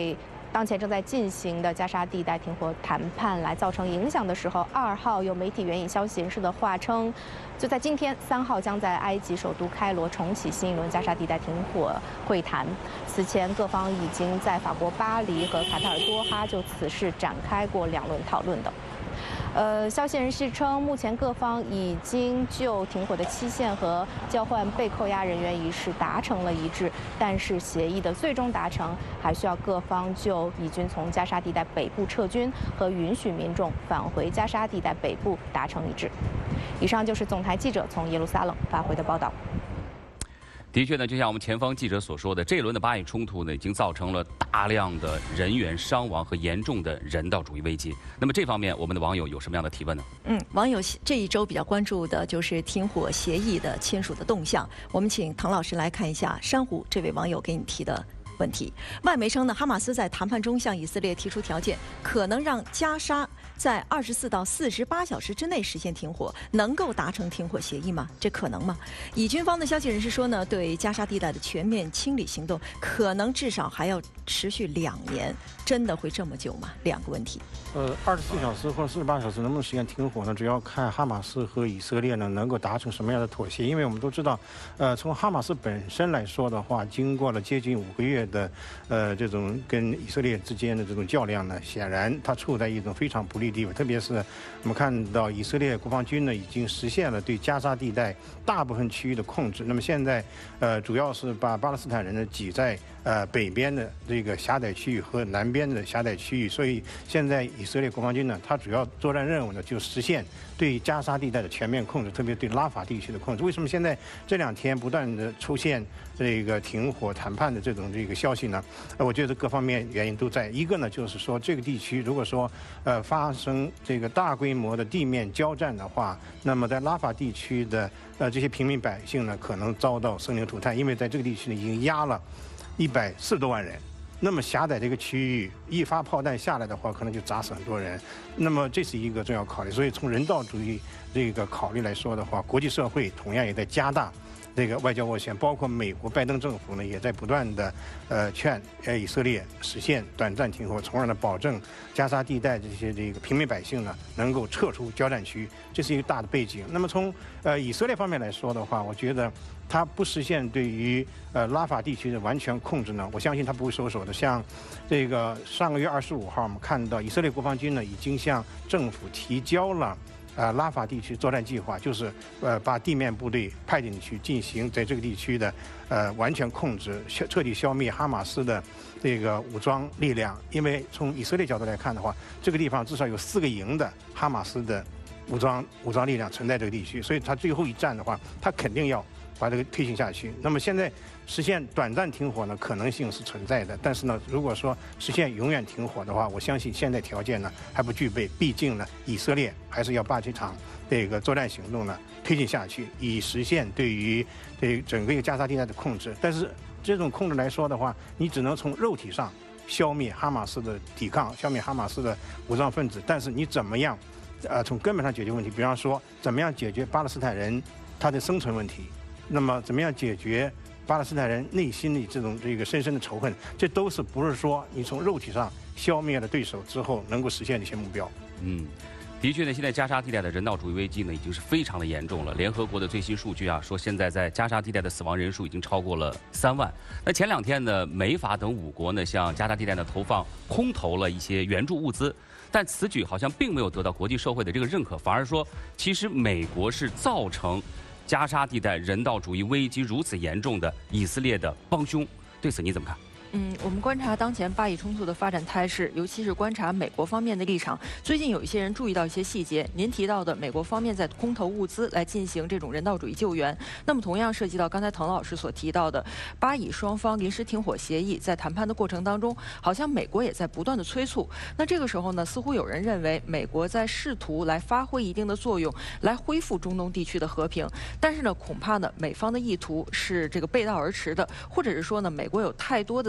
当前正在进行的加沙地带停火谈判来造成影响的时候，二号有媒体援引消息人士的话称，就在今天三号将在埃及首都开罗重启新一轮加沙地带停火会谈。此前各方已经在法国巴黎和卡塔尔多哈就此事展开过两轮讨论的。呃，消息人士称，目前各方已经就停火的期限和交换被扣押人员一事达成了一致，但是协议的最终达成还需要各方就以军从加沙地带北部撤军和允许民众返回加沙地带北部达成一致。以上就是总台记者从耶路撒冷发回的报道。 的确呢，就像我们前方记者所说的，这一轮的巴以冲突呢，已经造成了大量的人员伤亡和严重的人道主义危机。那么这方面，我们的网友有什么样的提问呢？ 嗯，网友这一周比较关注的就是停火协议的签署的动向。我们请唐老师来看一下珊瑚这位网友给你提的问题。外媒称呢，哈马斯在谈判中向以色列提出条件，可能让加沙在二十四到四十八小时之内实现停火，能够达成停火协议吗？这可能吗？以军方的消息人士说呢，对加沙地带的全面清理行动可能至少还要持续两年，真的会这么久吗？两个问题。 呃，二十四小时或者四十八小时能不能实现停火呢？主要看哈马斯和以色列呢能够达成什么样的妥协。因为我们都知道，呃，从哈马斯本身来说的话，经过了接近五个月的呃这种跟以色列之间的这种较量呢，显然它处在一种非常不利地位。特别是我们看到以色列国防军呢已经实现了对加沙地带大部分区域的控制。那么现在呃主要是把巴勒斯坦人呢挤在呃北边的这个狭窄区域和南边的狭窄区域，所以现在以色列国防军呢，它主要作战任务呢就实现对加沙地带的全面控制，特别对拉法地区的控制。为什么现在这两天不断的出现这个停火谈判的这种这个消息呢？呃，我觉得各方面原因都在。一个呢就是说这个地区如果说呃发生这个大规模的地面交战的话，那么在拉法地区的呃这些平民百姓呢可能遭到生灵涂炭，因为在这个地区呢已经压了一百四十多万人。那么狭窄这个区域，一发炮弹下来的话，可能就砸死很多人。那么这是一个重要考虑。所以从人道主义这个考虑来说的话，国际社会同样也在加大这个外交斡旋，包括美国拜登政府呢，也在不断的呃劝呃以色列实现短暂停火，从而呢保证加沙地带这些这个平民百姓呢能够撤出交战区，这是一个大的背景。那么从呃以色列方面来说的话，我觉得它不实现对于呃拉法地区的完全控制呢，我相信它不会收手的。像这个上个月二十五号，我们看到以色列国防军呢已经向政府提交了呃拉法地区作战计划，就是呃把地面部队派进去进行在这个地区的呃完全控制，彻底消灭哈马斯的这个武装力量。因为从以色列角度来看的话，这个地方至少有四个营的哈马斯的武装武装力量存在这个地区，所以他最后一战的话，他肯定要把这个推行下去。那么现在实现短暂停火呢，可能性是存在的。但是呢，如果说实现永远停火的话，我相信现在条件呢还不具备。毕竟呢，以色列还是要把这场这个作战行动呢推进下去，以实现对于这整个一个加沙地带的控制。但是这种控制来说的话，你只能从肉体上消灭哈马斯的抵抗，消灭哈马斯的武装分子。但是你怎么样，呃，从根本上解决问题？比方说，怎么样解决巴勒斯坦人他的生存问题？那么怎么样解决巴勒斯坦人内心的这种这个深深的仇恨？这都是不是说你从肉体上消灭了对手之后能够实现的一些目标？ 嗯，的确呢，现在加沙地带的人道主义危机呢已经是非常的严重了。联合国的最新数据啊，说现在在加沙地带的死亡人数已经超过了三万。那前两天呢，美法等五国呢向加沙地带呢投放空投了一些援助物资。但此举好像并没有得到国际社会的这个认可，反而说，其实美国是造成加沙地带人道主义危机如此严重的以色列的帮凶。对此你怎么看？ 嗯，我们观察当前巴以冲突的发展态势，尤其是观察美国方面的立场。最近有一些人注意到一些细节，您提到的美国方面在空投物资来进行这种人道主义救援，那么同样涉及到刚才滕老师所提到的巴以双方临时停火协议，在谈判的过程当中，好像美国也在不断的催促。那这个时候呢，似乎有人认为美国在试图来发挥一定的作用，来恢复中东地区的和平。但是呢，恐怕呢，美方的意图是这个背道而驰的，或者是说呢，美国有太多的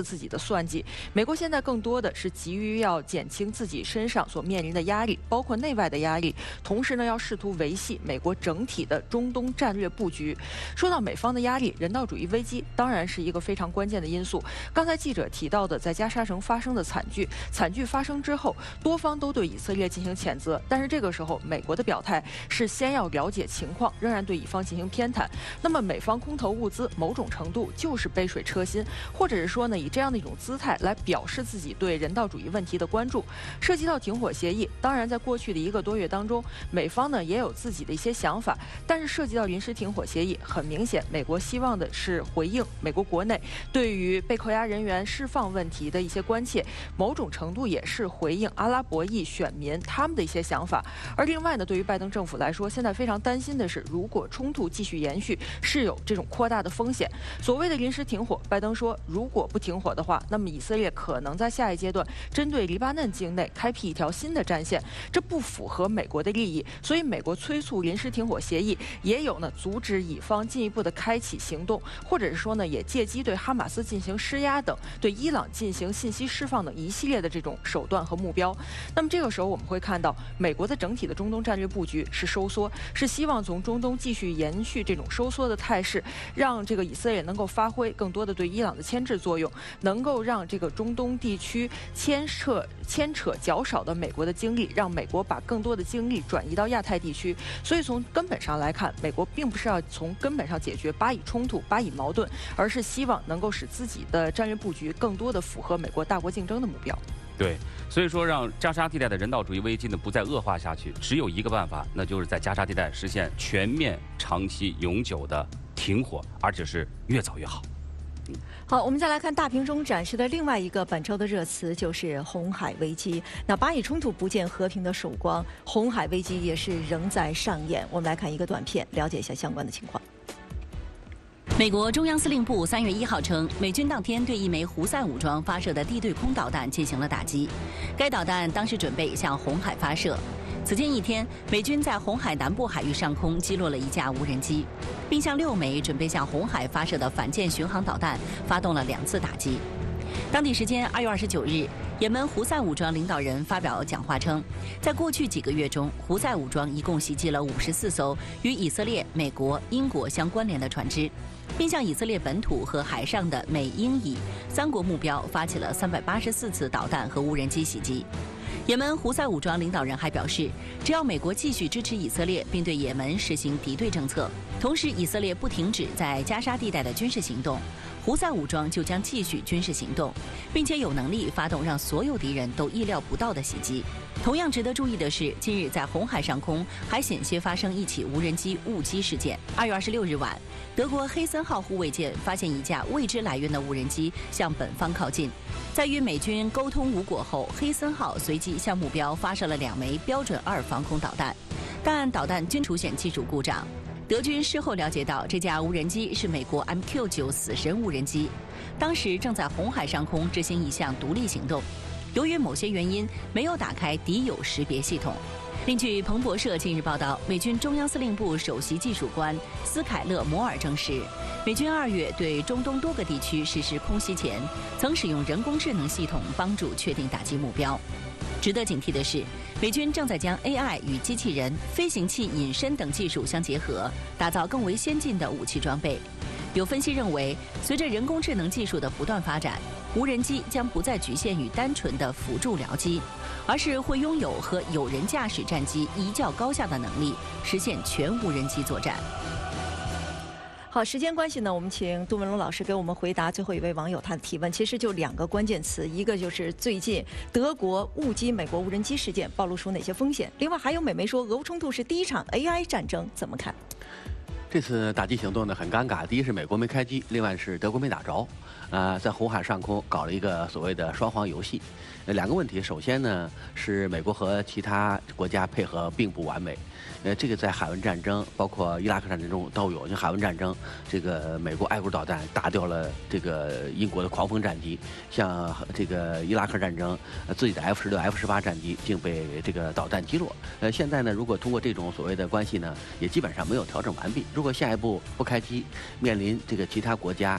自己的算计。美国现在更多的是急于要减轻自己身上所面临的压力，包括内外的压力，同时呢，要试图维系美国整体的中东战略布局。说到美方的压力，人道主义危机当然是一个非常关键的因素。刚才记者提到的在加沙城发生的惨剧，惨剧发生之后，多方都对以色列进行谴责，但是这个时候，美国的表态是先要了解情况，仍然对以方进行偏袒。那么美方空投物资，某种程度就是杯水车薪，或者是说呢，以这样的一种姿态来表示自己对人道主义问题的关注。涉及到停火协议，当然在过去的一个多月当中，美方呢也有自己的一些想法，但是涉及到临时停火协议，很明显，美国希望的是回应美国国内对于被扣押人员释放问题的一些关切，某种程度也是回应阿拉伯裔选民他们的一些想法。而另外呢，对于拜登政府来说，现在非常担心的是，如果冲突继续延续，是有这种扩大的风险。所谓的临时停火，拜登说，如果不停火的话，那么以色列可能在下一阶段针对黎巴嫩境内开辟一条新的战线，这不符合美国的利益。所以，美国催促临时停火协议，也有呢阻止以方进一步的开启行动，或者是说呢，也借机对哈马斯进行施压等，对伊朗进行信息释放等一系列的这种手段和目标。那么这个时候，我们会看到，美国的整体的中东战略布局是收缩，是希望从中东继续延续这种收缩的态势，让这个以色列能够发挥更多的对伊朗的牵制作用，能够让这个中东地区牵扯牵扯较少的美国的精力，让美国把更多的精力转移到亚太地区。所以从根本上来看，美国并不是要从根本上解决巴以冲突、巴以矛盾，而是希望能够使自己的战略布局更多的符合美国大国竞争的目标。 对，所以说让加沙地带的人道主义危机呢不再恶化下去，只有一个办法，那就是在加沙地带实现全面、长期、永久的停火，而且是越早越好。 好，我们再来看大屏中展示的另外一个本周的热词，就是红海危机。那巴以冲突不见和平的曙光，红海危机也是仍在上演。我们来看一个短片，了解一下相关的情况。 美国中央司令部三月一号称，美军当天对一枚胡塞武装发射的地对空导弹进行了打击，该导弹当时准备向红海发射。此前一天，美军在红海南部海域上空击落了一架无人机，并向六枚准备向红海发射的反舰巡航导弹发动了两次打击。当地时间二月二十九日，也门胡塞武装领导人发表讲话称，在过去几个月中，胡塞武装一共袭击了五十四艘与以色列、美国、英国相关联的船只，并向以色列本土和海上的美、英、以三国目标发起了三百八十四次导弹和无人机袭击。也门胡塞武装领导人还表示，只要美国继续支持以色列，并对也门实行敌对政策，同时以色列不停止在加沙地带的军事行动，胡塞武装就将继续军事行动，并且有能力发动让所有敌人都意料不到的袭击。同样值得注意的是，近日在红海上空还险些发生一起无人机误击事件。二月二十六日晚，德国黑森号护卫舰发现一架未知来源的无人机向本方靠近，在与美军沟通无果后，黑森号随即向目标发射了两枚标准二防空导弹，但导弹均出现技术故障。德军事后了解到，这架无人机是美国 M Q 九 死神无人机，当时正在红海上空执行一项独立行动，由于某些原因没有打开敌友识别系统。另据彭博社近日报道，美军中央司令部首席技术官斯凯勒·摩尔证实，美军二月对中东多个地区实施空袭前，曾使用人工智能系统帮助确定打击目标。值得警惕的是，美军正在将 A I 与机器人、飞行器隐身等技术相结合，打造更为先进的武器装备。有分析认为，随着人工智能技术的不断发展，无人机将不再局限于单纯的辅助僚机，而是会拥有和有人驾驶战机一较高下的能力，实现全无人机作战。 好，时间关系呢，我们请杜文龙老师给我们回答最后一位网友他的提问。其实就两个关键词，一个就是最近德国误击美国无人机事件暴露出哪些风险，另外还有美媒说俄乌冲突是第一场 A I 战争，怎么看？ 这次打击行动呢很尴尬，第一是美国没开机，另外是德国没打着，呃，在红海上空搞了一个所谓的双簧游戏。呃，两个问题，首先呢是美国和其他国家配合并不完美，呃，这个在海湾战争，包括伊拉克战争中都有。像海湾战争，这个美国爱国导弹打掉了这个英国的狂风战机，像这个伊拉克战争，呃、自己的 F 十六、F 十八战机竟被这个导弹击落。呃，现在呢，如果通过这种所谓的关系呢，也基本上没有调整完毕。如果下一步不开机，面临这个其他国家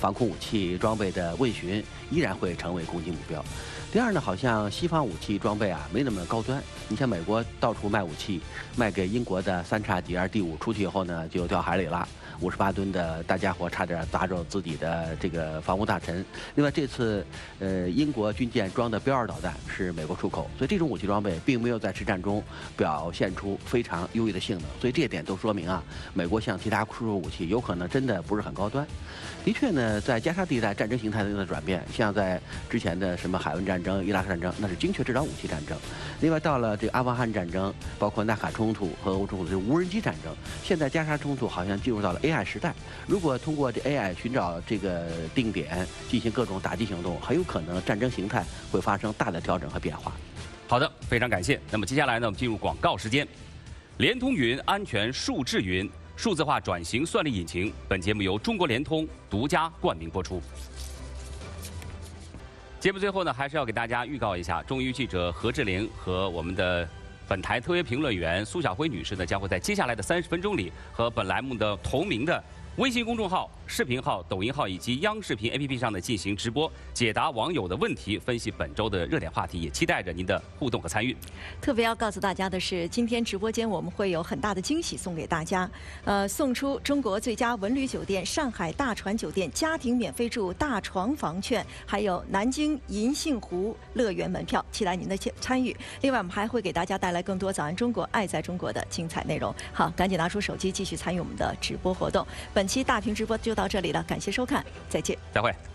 防空武器装备的问询依然会成为攻击目标。第二呢，好像西方武器装备啊没那么高端。你像美国到处卖武器，卖给英国的三叉戟 D 五出去以后呢，就掉海里了。五十八吨的大家伙差点砸着自己的这个防空大臣。另外，这次呃英国军舰装的标二导弹是美国出口，所以这种武器装备并没有在实战中表现出非常优异的性能。所以这一点都说明啊，美国向其他出售武器有可能真的不是很高端。的确呢，在加沙地带战争形态的转变，像在之前的什么海湾战争、伊拉克战争，那是精确制导武器战争。另外，到了这个阿富汗战争，包括纳卡冲突和欧冲突的无人机战争，现在加沙冲突好像进入到了 A I 时代。如果通过这 A I 寻找这个定点进行各种打击行动，很有可能战争形态会发生大的调整和变化。 好的，非常感谢。那么接下来呢，我们进入广告时间。联通云安全数智云数字化转型算力引擎，本节目由中国联通独家冠名播出。节目最后呢，还是要给大家预告一下，中娱记者何志玲和我们的本台特约评论员苏晓辉女士呢，将会在接下来的三十分钟里，和本栏目的同名的微信公众号、视频号、抖音号以及央视频 A P P 上呢进行直播，解答网友的问题，分析本周的热点话题，也期待着您的互动和参与。 特别要告诉大家的是，今天直播间我们会有很大的惊喜送给大家，呃，送出中国最佳文旅酒店上海大船酒店家庭免费住大床房券，还有南京银杏湖乐园门票，期待您的参与。另外，我们还会给大家带来更多早安中国、爱在中国的精彩内容。好，赶紧拿出手机继续参与我们的直播活动。本期大屏直播就到这里了，感谢收看，再见， 再会。